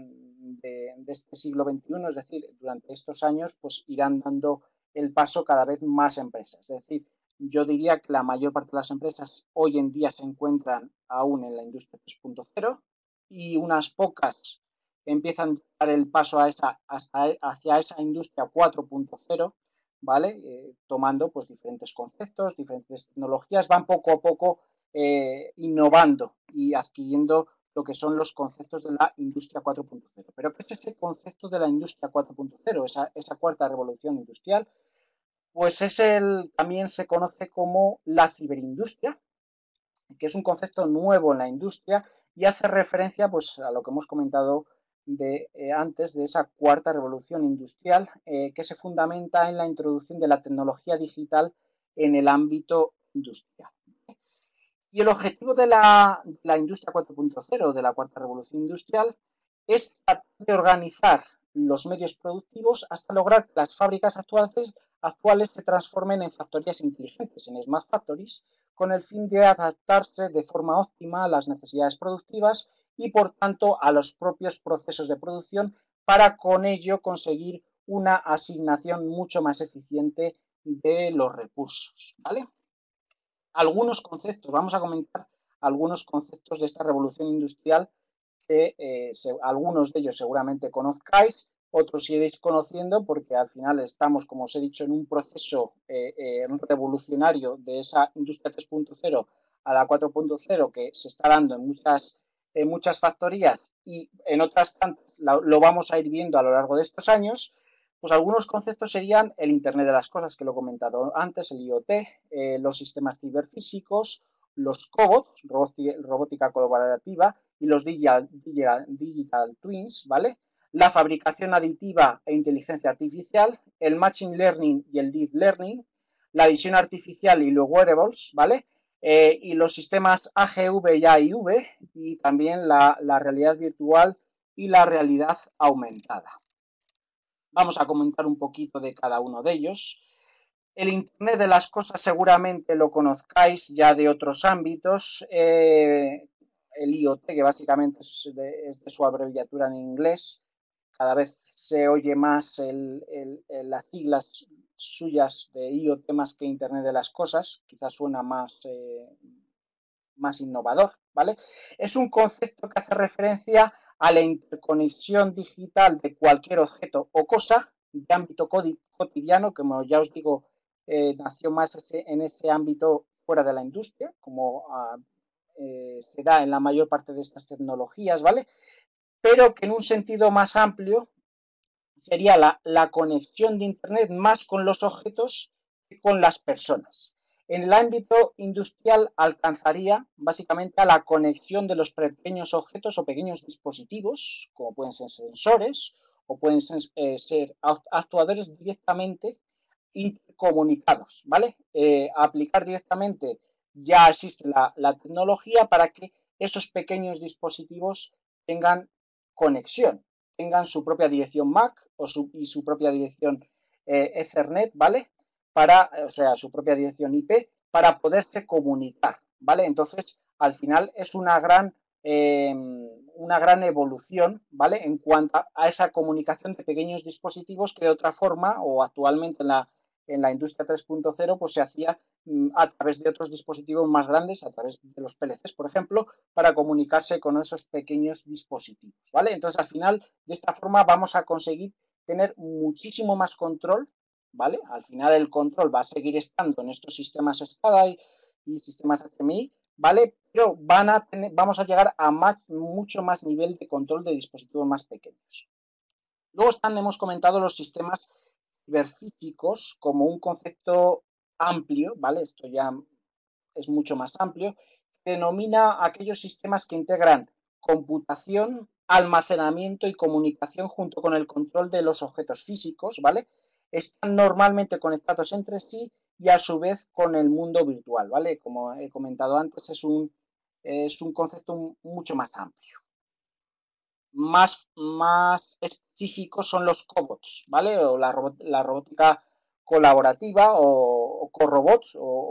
de este siglo XXI, es decir, durante estos años, pues irán dando el paso cada vez más empresas. Es decir, yo diría que la mayor parte de las empresas hoy en día se encuentran aún en la industria 3.0 y unas pocas empiezan a dar el paso hacia esa industria 4.0, ¿vale? Tomando pues diferentes conceptos, diferentes tecnologías, van poco a poco innovando y adquiriendo lo que son los conceptos de la industria 4.0. Pero ¿qué es ese concepto de la industria 4.0? Esa cuarta revolución industrial, pues también se conoce como la ciberindustria, que es un concepto nuevo en la industria y hace referencia pues, a lo que hemos comentado antes de esa cuarta revolución industrial que se fundamenta en la introducción de la tecnología digital en el ámbito industrial. Y el objetivo de la industria 4.0, de la cuarta revolución industrial, es tratar de organizar los medios productivos hasta lograr que las fábricas actuales se transformen en factorías inteligentes, en smart factories, con el fin de adaptarse de forma óptima a las necesidades productivas y, por tanto, a los propios procesos de producción para con ello conseguir una asignación mucho más eficiente de los recursos, ¿vale? Algunos conceptos, vamos a comentar algunos conceptos de esta revolución industrial que algunos de ellos seguramente conozcáis, otros iréis conociendo porque al final estamos, como os he dicho, en un proceso revolucionario de esa industria 3.0 a la 4.0 que se está dando en muchas factorías y en otras tantas lo vamos a ir viendo a lo largo de estos años. Pues algunos conceptos serían el Internet de las Cosas, que lo he comentado antes, el IoT, los sistemas ciberfísicos, los cobots, robótica colaborativa, y los digital twins, ¿vale? La fabricación aditiva e inteligencia artificial, el machine learning y el deep learning, la visión artificial y los wearables, ¿vale? Y los sistemas AGV y AIV, y también la realidad virtual y la realidad aumentada. Vamos a comentar un poquito de cada uno de ellos. El Internet de las Cosas seguramente lo conozcáis ya de otros ámbitos. El IoT, que básicamente es de su abreviatura en inglés. Cada vez se oye más las siglas suyas de IoT más que Internet de las Cosas. Quizás suena más innovador, ¿vale? Es un concepto que hace referencia a la interconexión digital de cualquier objeto o cosa de ámbito cotidiano, como ya os digo, nació más en ese ámbito fuera de la industria, como se da en la mayor parte de estas tecnologías, ¿vale? Pero que en un sentido más amplio sería la conexión de Internet más con los objetos que con las personas. En el ámbito industrial alcanzaría básicamente a la conexión de los pequeños objetos o pequeños dispositivos, como pueden ser sensores o pueden ser actuadores directamente intercomunicados, ¿vale? Aplicar directamente ya existe la tecnología para que esos pequeños dispositivos tengan conexión, tengan su propia dirección MAC y su propia dirección Ethernet, ¿vale? O sea, su propia dirección IP para poderse comunicar, ¿vale? Entonces, al final es una gran evolución, ¿vale? En cuanto a esa comunicación de pequeños dispositivos que de otra forma, o actualmente en la industria 3.0, pues se hacía a través de otros dispositivos más grandes, a través de los PLCs, por ejemplo, para comunicarse con esos pequeños dispositivos, ¿vale? Entonces, al final, de esta forma vamos a conseguir tener muchísimo más control, ¿vale? Al final el control va a seguir estando en estos sistemas SCADA y sistemas HMI, ¿vale? Pero vamos a llegar a mucho más nivel de control de dispositivos más pequeños. Luego hemos comentado los sistemas ciberfísicos como un concepto amplio, ¿vale? Esto ya es mucho más amplio, denomina aquellos sistemas que integran computación, almacenamiento y comunicación junto con el control de los objetos físicos, ¿vale? Están normalmente conectados entre sí y a su vez con el mundo virtual, ¿vale? Como he comentado antes, es un concepto mucho más amplio. Más específicos son los cobots, ¿vale? O la robótica colaborativa o corrobots o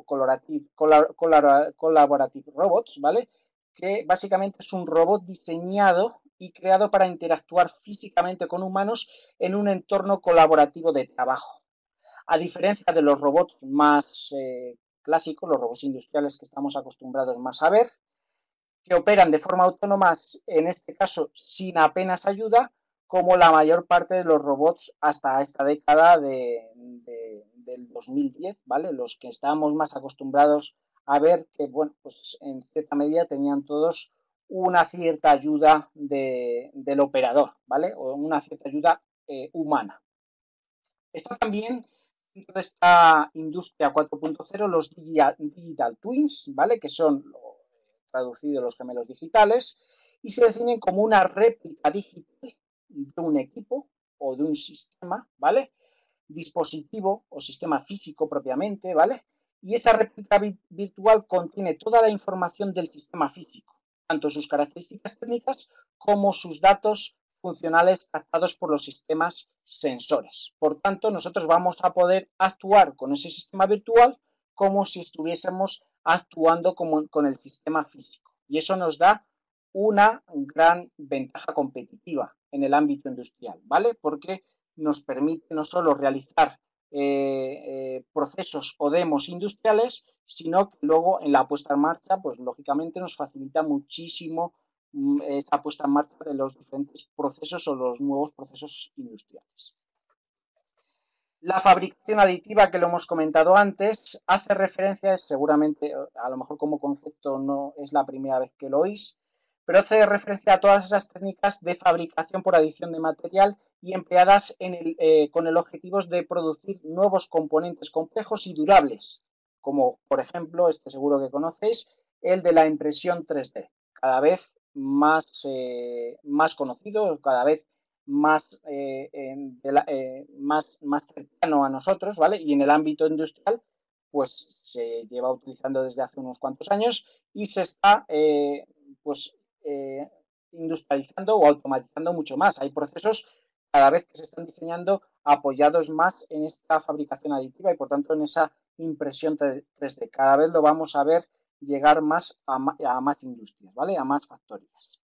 collaborative robots, ¿vale? Que básicamente es un robot diseñado y creado para interactuar físicamente con humanos en un entorno colaborativo de trabajo. A diferencia de los robots más clásicos, los robots industriales que estamos acostumbrados más a ver, que operan de forma autónoma, en este caso sin apenas ayuda, como la mayor parte de los robots hasta esta década del 2010, ¿vale? Los que estábamos más acostumbrados a ver que, bueno, pues en cierta medida tenían todos una cierta ayuda del operador, ¿vale? O una cierta ayuda humana. Está también dentro de esta industria 4.0 los digital twins, ¿vale? Que son traducidos los gemelos digitales, y se definen como una réplica digital de un equipo o de un sistema, ¿vale? Dispositivo o sistema físico propiamente, ¿vale? Y esa réplica virtual contiene toda la información del sistema físico, tanto sus características técnicas como sus datos funcionales captados por los sistemas sensores. Por tanto, nosotros vamos a poder actuar con ese sistema virtual como si estuviésemos actuando con el sistema físico. Y eso nos da una gran ventaja competitiva en el ámbito industrial, ¿vale? Porque nos permite no solo realizar procesos o demos industriales, sino que luego en la puesta en marcha, pues lógicamente nos facilita muchísimo esa puesta en marcha de los diferentes procesos o los nuevos procesos industriales. La fabricación aditiva, que lo hemos comentado antes, hace referencia, seguramente, a lo mejor como concepto no es la primera vez que lo oís, pero hace referencia a todas esas técnicas de fabricación por adición de material y empleadas con el objetivo de producir nuevos componentes complejos y durables, como por ejemplo, este seguro que conocéis, el de la impresión 3D, cada vez más conocido, cada vez más, más cercano a nosotros, ¿vale? Y en el ámbito industrial, pues se lleva utilizando desde hace unos cuantos años y se está, pues, industrializando o automatizando mucho más. Hay procesos cada vez que se están diseñando apoyados más en esta fabricación aditiva y por tanto en esa impresión 3D. Cada vez lo vamos a ver llegar más a más industrias, ¿vale? A más factorías.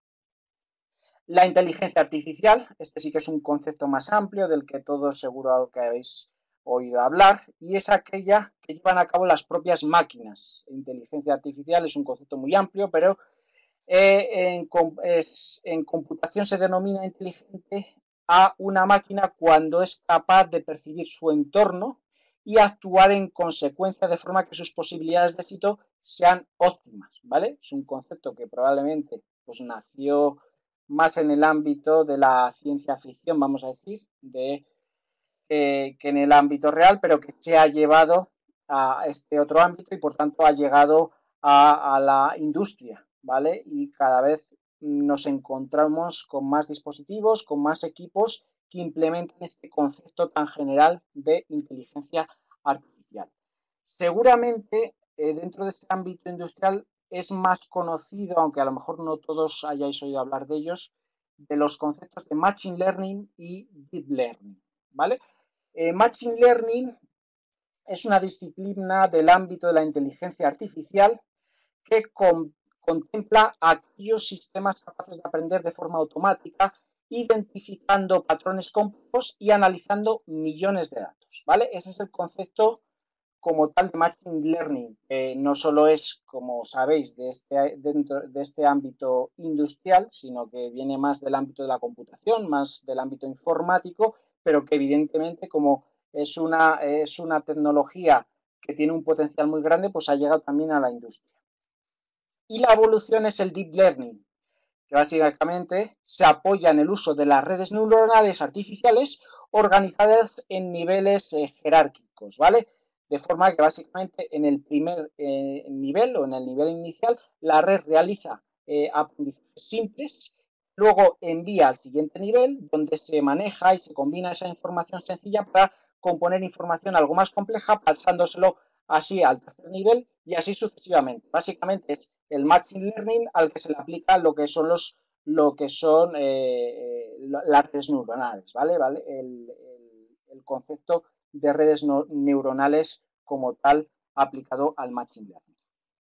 La inteligencia artificial, este sí que es un concepto más amplio del que todos seguro que habéis oído hablar, y es aquella que llevan a cabo las propias máquinas. Inteligencia artificial es un concepto muy amplio, pero en computación se denomina inteligente a una máquina cuando es capaz de percibir su entorno y actuar en consecuencia de forma que sus posibilidades de éxito sean óptimas, ¿vale? Es un concepto que probablemente pues nació más en el ámbito de la ciencia ficción, vamos a decir, que en el ámbito real, pero que se ha llevado a este otro ámbito y por tanto ha llegado a la industria, ¿vale? Y cada vez nos encontramos con más dispositivos, con más equipos que implementan este concepto tan general de inteligencia artificial. Seguramente dentro de este ámbito industrial es más conocido, aunque a lo mejor no todos hayáis oído hablar de ellos, de los conceptos de Machine Learning y Deep Learning, ¿vale? Machine Learning es una disciplina del ámbito de la inteligencia artificial que contempla aquellos sistemas capaces de aprender de forma automática, identificando patrones complejos y analizando millones de datos, ¿vale? Ese es el concepto como tal de Machine Learning, no solo es, como sabéis, dentro de este ámbito industrial, sino que viene más del ámbito de la computación, más del ámbito informático, pero que evidentemente como es una tecnología que tiene un potencial muy grande, pues ha llegado también a la industria. Y la evolución es el Deep Learning, que básicamente se apoya en el uso de las redes neuronales artificiales organizadas en niveles jerárquicos, ¿vale? De forma que básicamente en el primer nivel o en el nivel inicial la red realiza aprendizajes simples, luego envía al siguiente nivel donde se maneja y se combina esa información sencilla para componer información algo más compleja, pasándoselo así al tercer nivel y así sucesivamente. Básicamente es el machine learning al que se le aplica lo que son las redes neuronales, ¿vale? El concepto de redes neuronales como tal aplicado al machine learning.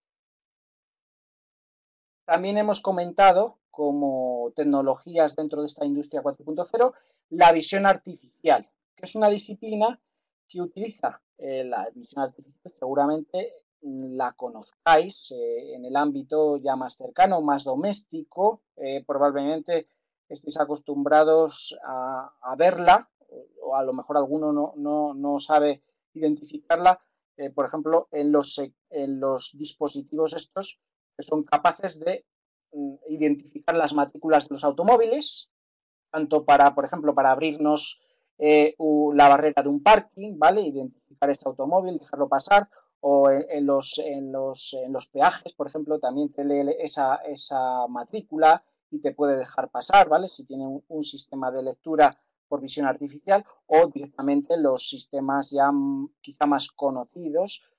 También hemos comentado como tecnologías dentro de esta industria 4.0 la visión artificial, que es una disciplina que utiliza la visión artificial, seguramente la conozcáis en el ámbito ya más cercano, más doméstico, probablemente estéis acostumbrados a verla, o a lo mejor alguno no sabe identificarla, por ejemplo, en los dispositivos estos que son capaces de identificar las matrículas de los automóviles, tanto para, por ejemplo, para abrirnos la barrera de un parking, ¿vale? Identificar este automóvil, dejarlo pasar, o en los peajes, por ejemplo, también te lee esa matrícula y te puede dejar pasar, ¿vale? Si tiene un sistema de lectura por visión artificial, o directamente los sistemas ya quizá más conocidos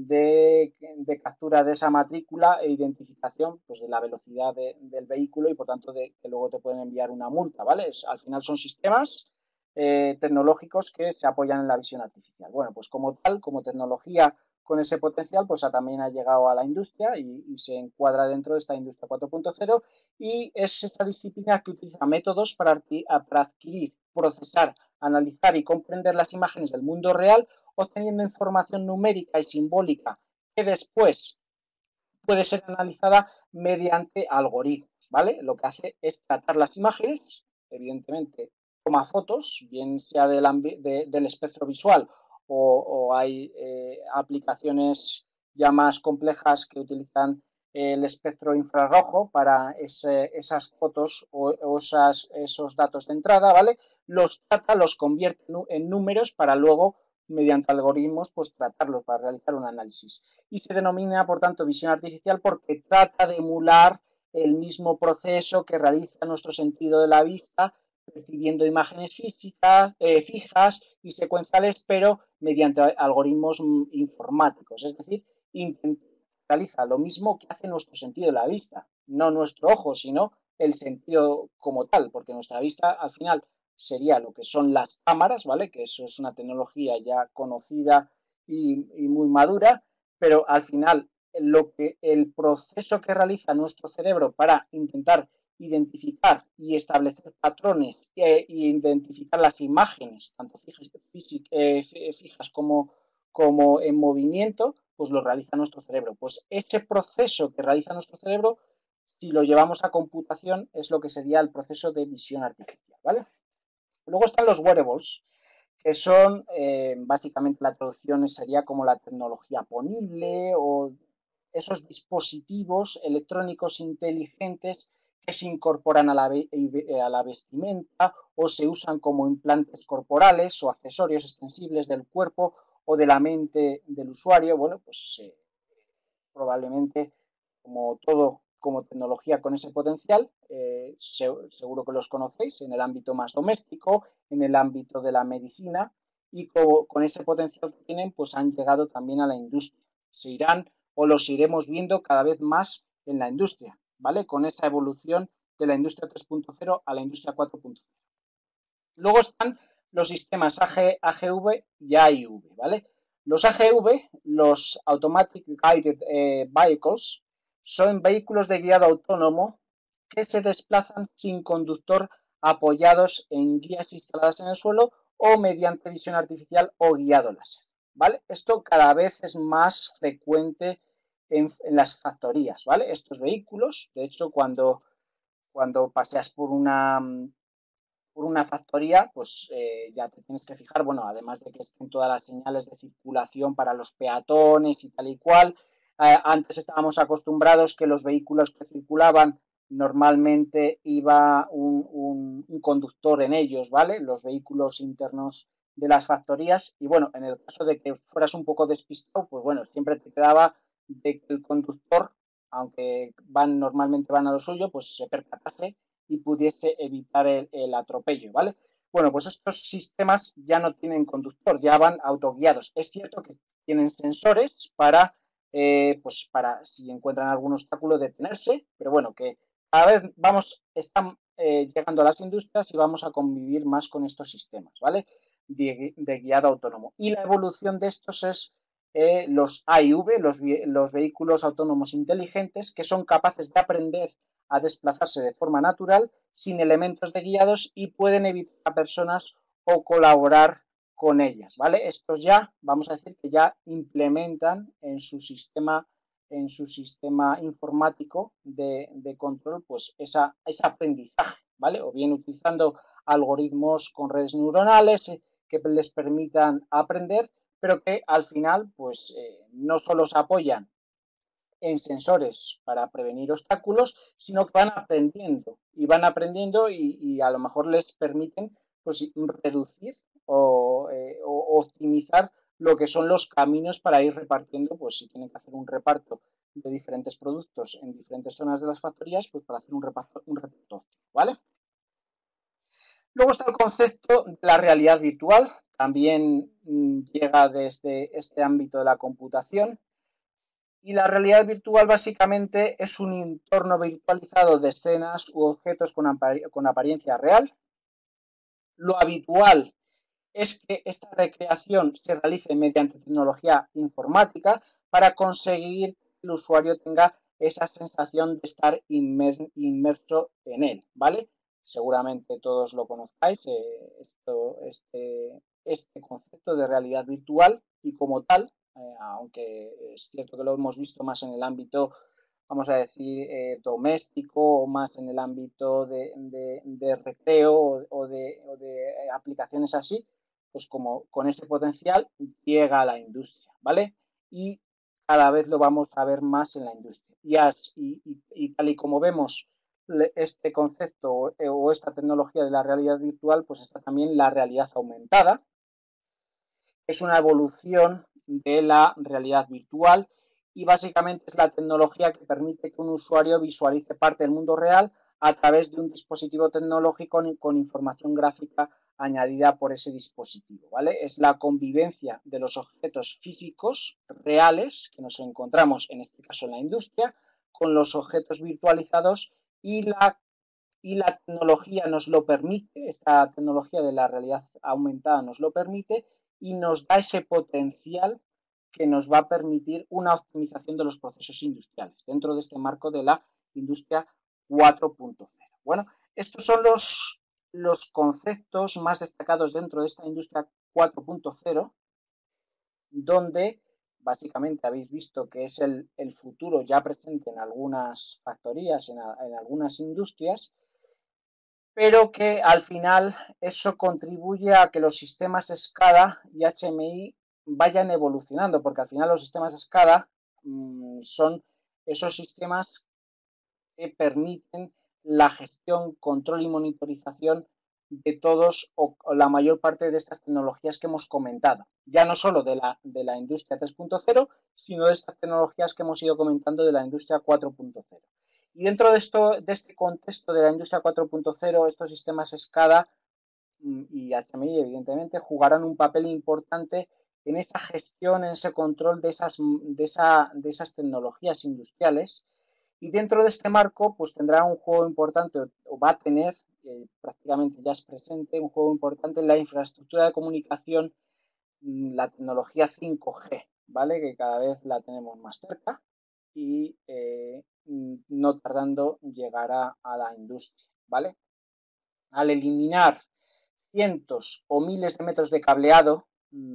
de captura de esa matrícula e identificación pues, de la velocidad del vehículo y por tanto que luego te pueden enviar una multa, ¿vale? Al final son sistemas tecnológicos que se apoyan en la visión artificial. Bueno, pues como tal, como tecnología con ese potencial, pues también ha llegado a la industria y se encuadra dentro de esta industria 4.0 y es esta disciplina que utiliza métodos para adquirir, procesar, analizar y comprender las imágenes del mundo real obteniendo información numérica y simbólica que después puede ser analizada mediante algoritmos, ¿vale? Lo que hace es tratar las imágenes, evidentemente toma fotos, bien sea del espectro visual o hay aplicaciones ya más complejas que utilizan el espectro infrarrojo para esas fotos o esos datos de entrada, ¿vale? Los trata, los convierte en números para luego mediante algoritmos, pues tratarlos para realizar un análisis. Y se denomina, por tanto, visión artificial porque trata de emular el mismo proceso que realiza nuestro sentido de la vista, percibiendo imágenes fijas y secuenciales, pero mediante algoritmos informáticos. Es decir, realiza lo mismo que hace nuestro sentido de la vista, no nuestro ojo, sino el sentido como tal, porque nuestra vista al final sería lo que son las cámaras, ¿vale? Que eso es una tecnología ya conocida y muy madura, pero al final el proceso que realiza nuestro cerebro para intentar identificar y establecer patrones e identificar las imágenes, tanto fijas como en movimiento, pues lo realiza nuestro cerebro. Pues ese proceso que realiza nuestro cerebro, si lo llevamos a computación, es lo que sería el proceso de visión artificial, ¿vale? Luego están los wearables, que son básicamente la traducción sería como la tecnología ponible o esos dispositivos electrónicos inteligentes que se incorporan a la vestimenta o se usan como implantes corporales o accesorios extensibles del cuerpo o de la mente del usuario. Bueno, pues probablemente como todo como tecnología con ese potencial, seguro que los conocéis en el ámbito más doméstico, en el ámbito de la medicina y con ese potencial que tienen, pues han llegado también a la industria. Se irán o los iremos viendo cada vez más en la industria, ¿vale? Con esa evolución de la industria 3.0 a la industria 4.0. Luego están los sistemas AGV y AIV, ¿vale? Los AGV, los Automatic Guided Vehicles, son vehículos de guiado autónomo que se desplazan sin conductor apoyados en guías instaladas en el suelo o mediante visión artificial o guiado láser, ¿vale? Esto cada vez es más frecuente en las factorías, ¿vale? Estos vehículos, de hecho, cuando paseas por una factoría, pues ya te tienes que fijar, bueno, además de que estén todas las señales de circulación para los peatones y tal y cual, antes estábamos acostumbrados que los vehículos que circulaban normalmente iba un conductor en ellos, ¿vale? Los vehículos internos de las factorías. Y bueno, en el caso de que fueras un poco despistado, pues bueno, siempre te quedaba de que el conductor, aunque normalmente van a lo suyo, pues se percatase y pudiese evitar el atropello, ¿vale? Bueno, pues estos sistemas ya no tienen conductor, ya van autoguiados. Es cierto que tienen sensores pues para si encuentran algún obstáculo detenerse, pero bueno, que cada vez están llegando a las industrias y vamos a convivir más con estos sistemas, ¿vale? De guiado autónomo. Y la evolución de estos es los AIV, los vehículos autónomos inteligentes, que son capaces de aprender a desplazarse de forma natural sin elementos de guiados y pueden evitar a personas o colaborar con ellas, ¿vale? Estos ya, vamos a decir que ya implementan en su sistema informático de control, pues ese aprendizaje, ¿vale? O bien utilizando algoritmos con redes neuronales que les permitan aprender, pero que al final, pues no solo se apoyan en sensores para prevenir obstáculos, sino que van aprendiendo y a lo mejor les permiten pues, reducir o optimizar lo que son los caminos para ir repartiendo, pues si tienen que hacer un reparto de diferentes productos en diferentes zonas de las factorías, pues para hacer un reparto óptimo, ¿vale? Luego está el concepto de la realidad virtual, también llega desde este ámbito de la computación. Y la realidad virtual básicamente es un entorno virtualizado de escenas u objetos con apariencia real. Lo habitual es que esta recreación se realice mediante tecnología informática para conseguir que el usuario tenga esa sensación de estar inmerso en él, ¿vale? Seguramente todos lo conozcáis, este concepto de realidad virtual y como tal, aunque es cierto que lo hemos visto más en el ámbito, vamos a decir, doméstico o más en el ámbito de recreo o de aplicaciones así, pues como con ese potencial llega a la industria, ¿vale? Y cada vez lo vamos a ver más en la industria. Y tal y como vemos este concepto o esta tecnología de la realidad virtual, pues está también la realidad aumentada, es una evolución de la realidad virtual y básicamente es la tecnología que permite que un usuario visualice parte del mundo real a través de un dispositivo tecnológico con información gráfica añadida por ese dispositivo, ¿vale? Es la convivencia de los objetos físicos reales que nos encontramos, en este caso en la industria, con los objetos virtualizados y la tecnología nos lo permite, esta tecnología de la realidad aumentada nos lo permite y nos da ese potencial que nos va a permitir una optimización de los procesos industriales dentro de este marco de la industria 4.0. Bueno, estos son los conceptos más destacados dentro de esta industria 4.0, donde básicamente habéis visto que es el futuro ya presente en algunas factorías, en algunas industrias, pero que al final eso contribuye a que los sistemas SCADA y HMI vayan evolucionando, porque al final los sistemas SCADA son esos sistemas que permiten la gestión, control y monitorización de todos o la mayor parte de estas tecnologías que hemos comentado, ya no solo de la industria 3.0, sino de estas tecnologías que hemos ido comentando de la industria 4.0. Y dentro de este contexto de la industria 4.0, estos sistemas SCADA y HMI, evidentemente, jugarán un papel importante en esa gestión, en ese control de esas tecnologías industriales. Y dentro de este marco, pues tendrá un juego importante, o va a tener, prácticamente ya es presente, un juego importante en la infraestructura de comunicación, la tecnología 5G, ¿vale? Que cada vez la tenemos más cerca y no tardando llegará a la industria, ¿vale? Al eliminar cientos o miles de metros de cableado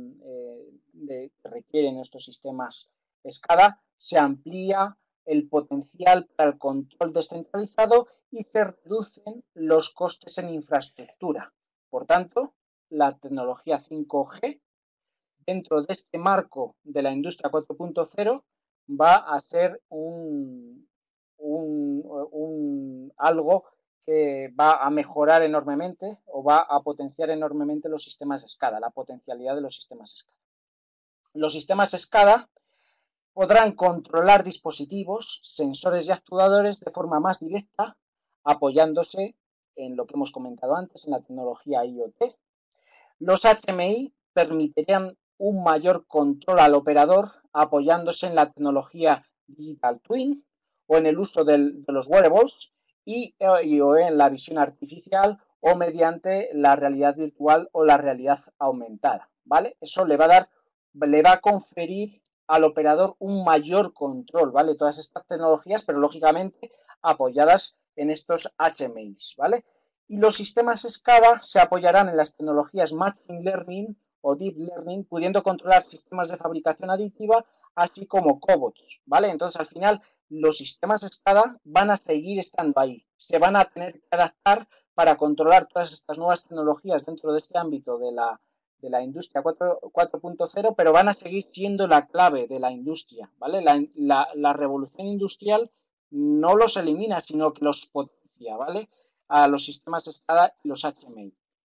que requieren estos sistemas SCADA, se amplía el potencial para el control descentralizado y se reducen los costes en infraestructura. Por tanto, la tecnología 5G dentro de este marco de la industria 4.0 va a ser algo que va a mejorar enormemente o va a potenciar enormemente los sistemas SCADA, la potencialidad de los sistemas SCADA. Los sistemas SCADA podrán controlar dispositivos, sensores y actuadores de forma más directa, apoyándose en lo que hemos comentado antes, en la tecnología IoT. Los HMI permitirían un mayor control al operador apoyándose en la tecnología Digital Twin o en el uso de los wearables o en la visión artificial o mediante la realidad virtual o la realidad aumentada, ¿vale? Eso le va a conferir al operador un mayor control, ¿vale? Todas estas tecnologías, pero lógicamente apoyadas en estos HMIs, ¿vale? Y los sistemas SCADA se apoyarán en las tecnologías Machine Learning o Deep Learning, pudiendo controlar sistemas de fabricación aditiva, así como cobots, ¿vale? Entonces, al final, los sistemas SCADA van a seguir estando ahí. Se van a tener que adaptar para controlar todas estas nuevas tecnologías dentro de este ámbito de la industria 4.0, pero van a seguir siendo la clave de la industria, ¿vale? La revolución industrial no los elimina, sino que los potencia, ¿vale? A los sistemas SCADA y los HMI.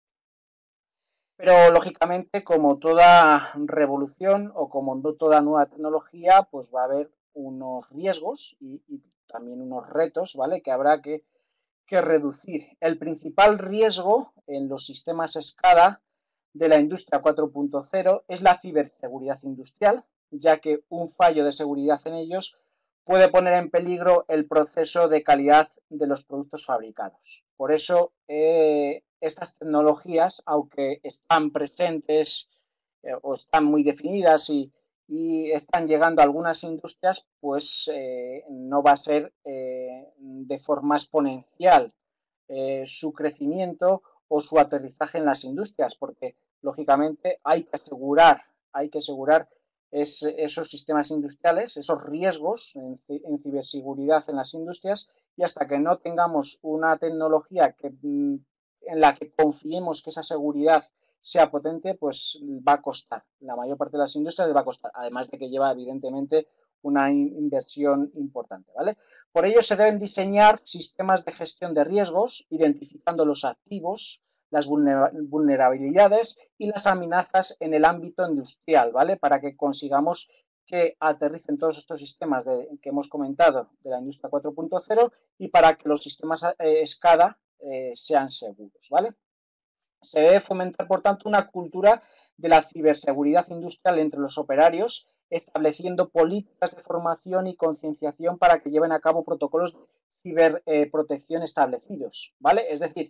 Pero lógicamente, como toda revolución o como toda nueva tecnología, pues va a haber unos riesgos y también unos retos, ¿vale? Que habrá que reducir. El principal riesgo en los sistemas SCADA de la industria 4.0 es la ciberseguridad industrial, ya que un fallo de seguridad en ellos puede poner en peligro el proceso de calidad de los productos fabricados. Por eso, estas tecnologías, aunque están presentes o están muy definidas y están llegando a algunas industrias, pues no va a ser de forma exponencial su crecimiento o su aterrizaje en las industrias, porque lógicamente hay que asegurar esos sistemas industriales, esos riesgos en ciberseguridad en las industrias, y hasta que no tengamos una tecnología en la que confiemos que esa seguridad sea potente, pues va a costar. La mayor parte de las industrias les va a costar, además de que lleva evidentemente una inversión importante, ¿vale? Por ello se deben diseñar sistemas de gestión de riesgos, identificando los activos, las vulnerabilidades y las amenazas en el ámbito industrial, ¿vale? Para que consigamos que aterricen todos estos sistemas que hemos comentado de la industria 4.0 y para que los sistemas SCADA sean seguros, ¿vale? Se debe fomentar, por tanto, una cultura de la ciberseguridad industrial entre los operarios, estableciendo políticas de formación y concienciación para que lleven a cabo protocolos de ciberprotección establecidos, ¿vale? Es decir,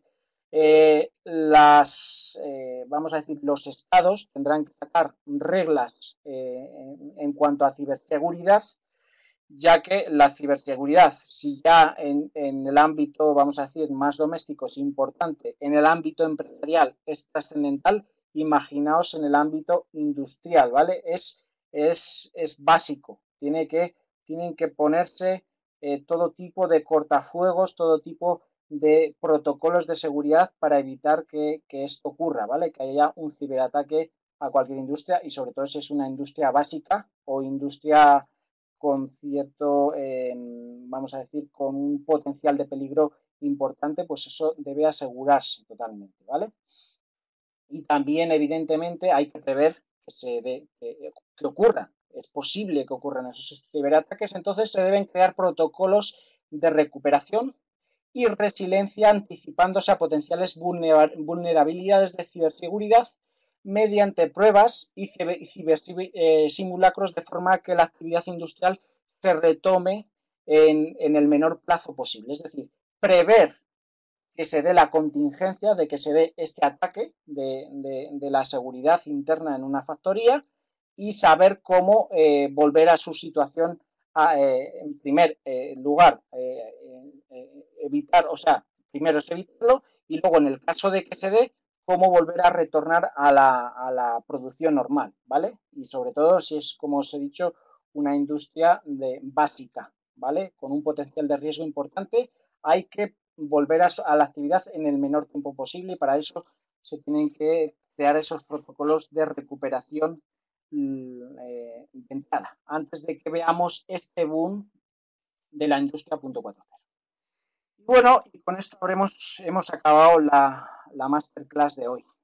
vamos a decir, los estados tendrán que sacar reglas en cuanto a ciberseguridad, ya que la ciberseguridad, si ya en el ámbito, vamos a decir, más doméstico es importante, en el ámbito empresarial es trascendental, imaginaos en el ámbito industrial, ¿vale? Es básico, tienen que ponerse todo tipo de cortafuegos, todo tipo de protocolos de seguridad para evitar que esto ocurra, ¿vale? Que haya un ciberataque a cualquier industria y sobre todo si es una industria básica o industria con cierto, vamos a decir, con un potencial de peligro importante, pues eso debe asegurarse totalmente, ¿vale? Y también, evidentemente, hay que prever que ocurra. Es posible que ocurran esos ciberataques, entonces se deben crear protocolos de recuperación y resiliencia anticipándose a potenciales vulnerabilidades de ciberseguridad mediante pruebas y simulacros de forma que la actividad industrial se retome en el menor plazo posible. Es decir, prever que se dé la contingencia de que se dé este ataque de la seguridad interna en una factoría y saber cómo volver a su situación en primer lugar, evitar, o sea, primero es evitarlo y luego en el caso de que se dé, cómo volver a retornar a la producción normal, ¿vale? Y sobre todo si es, como os he dicho, una industria básica, ¿vale? Con un potencial de riesgo importante, hay que volver a la actividad en el menor tiempo posible y para eso se tienen que crear esos protocolos de recuperación intentada. Antes de que veamos este boom de la industria 4.0. Y bueno, y con esto hemos acabado la masterclass de hoy.